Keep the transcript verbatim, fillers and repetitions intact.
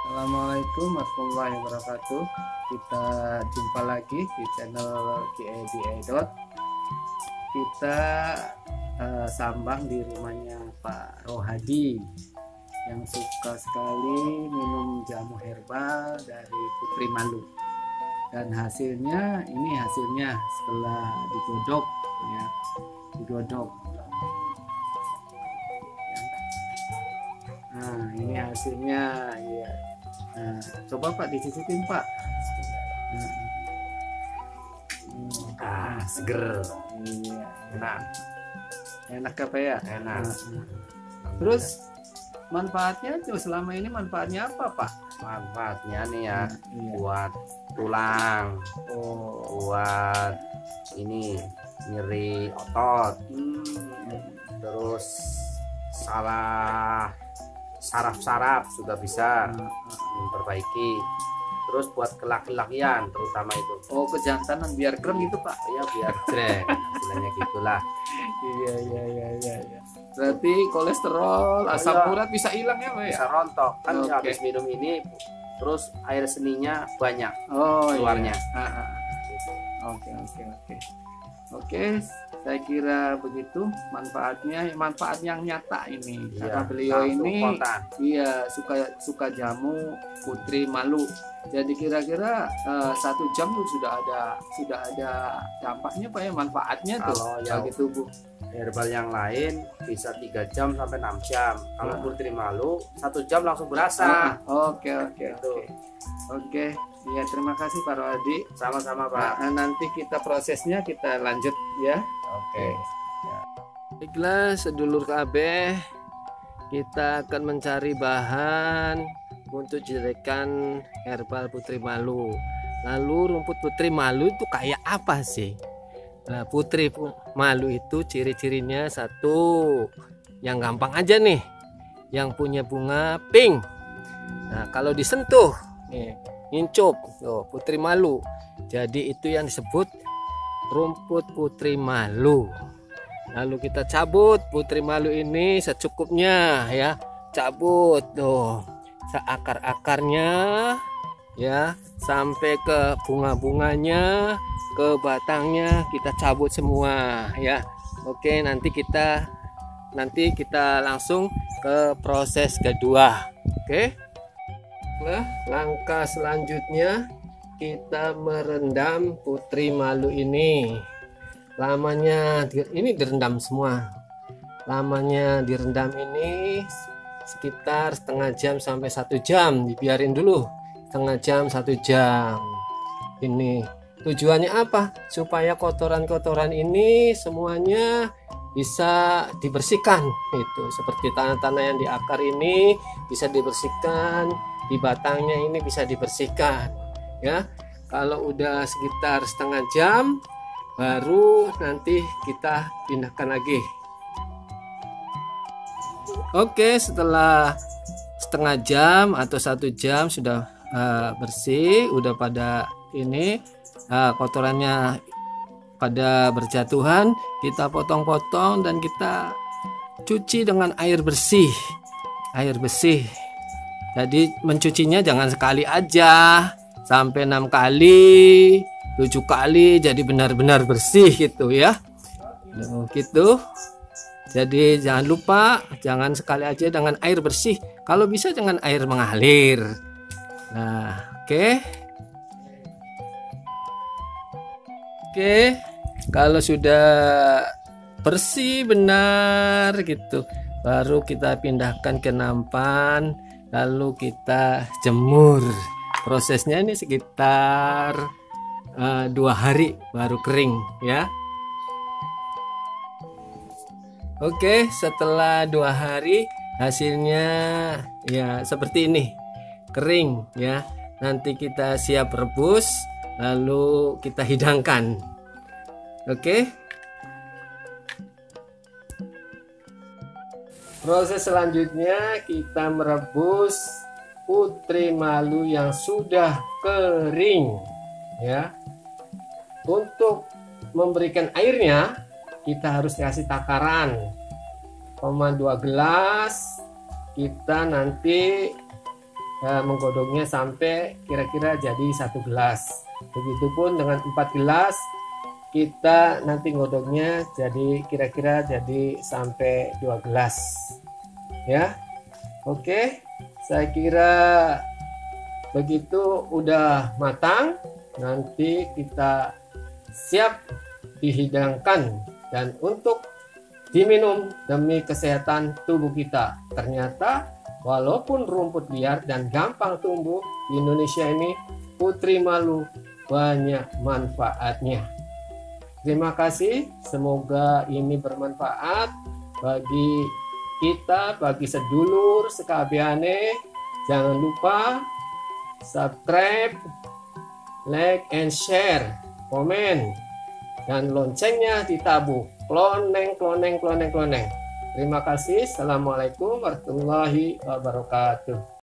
Assalamualaikum warahmatullahi wabarakatuh. Kita jumpa lagi di channel Q E D E Dot. Kita uh, sambang di rumahnya Pak Rohadi yang suka sekali minum jamu herbal dari Putri Malu. Dan hasilnya ini hasilnya setelah digodok ya, digodok. Nah, ini hasilnya ya. Nah, coba Pak dicicipin Pak. Nah. Ah, seger. Iya, Enak. enak apa ya? Enak. Nah, terus manfaatnya tuh selama ini manfaatnya apa Pak? Manfaatnya nih ya, Iya. buat tulang, Oh, buat ini nyeri otot, hmm. terus salah saraf-saraf juga bisa Nah, memperbaiki. Terus buat kelaki-lakian terutama itu. oh kejantanan biar keren gitu Pak. Ya biar jreng, istilahnya gitulah. Iya iya iya iya. iya. Berarti kolesterol, asam iya. urat bisa hilang ya Pak ya? Bisa rontok kan. Oke. Habis minum ini terus air seninya banyak Oh keluarnya. iya. Ah, ah. Oke oke oke. Oke, saya kira begitu manfaatnya, manfaat yang nyata ini. Iya, Karena beliau langsung ini spontan. iya suka suka jamu Putri Malu. Jadi kira-kira eh, satu jam tuh sudah ada sudah ada dampaknya Pak ya, manfaatnya tuh Kalau yang bagi tubuh. herbal yang lain bisa tiga jam sampai enam jam. Kalau Ah. Putri Malu satu jam langsung Ah, berasa. Oke oke Gitu. oke. Oke, ya terima kasih Pak Rohadi. Sama-sama Pak. Nah, nanti kita prosesnya kita lanjut ya. Oke. Baiklah sedulur K B, kita akan mencari bahan untuk jadikan herbal Putri Malu. Lalu rumput Putri Malu itu kayak apa sih? Nah, Putri Malu itu ciri-cirinya satu, yang gampang aja nih, yang punya bunga pink. Nah, kalau disentuh, nih, ngincup, tuh, Putri Malu. Jadi itu yang disebut rumput Putri Malu. Lalu kita cabut Putri Malu ini secukupnya ya, cabut tuh seakar-akarnya ya, sampai ke bunga-bunganya, ke batangnya kita cabut semua ya. Oke, nanti kita nanti kita langsung ke proses kedua. Oke. Nah, langkah selanjutnya kita merendam Putri Malu ini. Lamanya ini direndam semua. Lamanya direndam ini sekitar setengah jam sampai satu jam. Dibiarin dulu setengah jam satu jam. Ini tujuannya apa? Supaya kotoran-kotoran ini semuanya bisa dibersihkan. Itu seperti tanah-tanah yang di akar ini bisa dibersihkan, di batangnya ini bisa dibersihkan. Ya, kalau udah sekitar setengah jam baru nanti kita pindahkan lagi. Oke, setelah setengah jam atau satu jam sudah uh, bersih, udah pada ini uh, kotorannya pada berjatuhan, kita potong-potong dan kita cuci dengan air bersih. Air bersih. Jadi mencucinya jangan sekali aja, sampai enam kali, tujuh kali, jadi benar-benar bersih gitu ya. Nah, gitu. Jadi jangan lupa, jangan sekali aja dengan air bersih. Kalau bisa dengan air mengalir. Nah, oke. Okay. Oke, okay. Kalau sudah bersih benar gitu, baru kita pindahkan ke nampan, lalu kita jemur. Prosesnya ini sekitar uh, dua hari baru kering ya. Oke, setelah dua hari hasilnya ya seperti ini, kering ya. Nanti kita siap rebus, lalu kita hidangkan. Oke. Proses selanjutnya kita merebus Putri Malu yang sudah kering ya. Untuk memberikan airnya kita harus kasih takaran koma dua gelas. Kita nanti eh, menggodongnya sampai kira-kira jadi satu gelas. Begitupun dengan empat gelas, kita nanti godongnya jadi kira-kira jadi sampai dua gelas. Ya, oke, saya kira begitu udah matang. Nanti kita siap dihidangkan dan untuk diminum demi kesehatan tubuh kita. Ternyata walaupun rumput liar dan gampang tumbuh di Indonesia ini, Putri Malu banyak manfaatnya. Terima kasih, semoga ini bermanfaat bagi kita, bagi sedulur sekabiane. Jangan lupa subscribe, like and share, komen, dan loncengnya ditabuh. Kloneng, kloneng, kloneng, kloneng. Terima kasih. Assalamualaikum warahmatullahi wabarakatuh.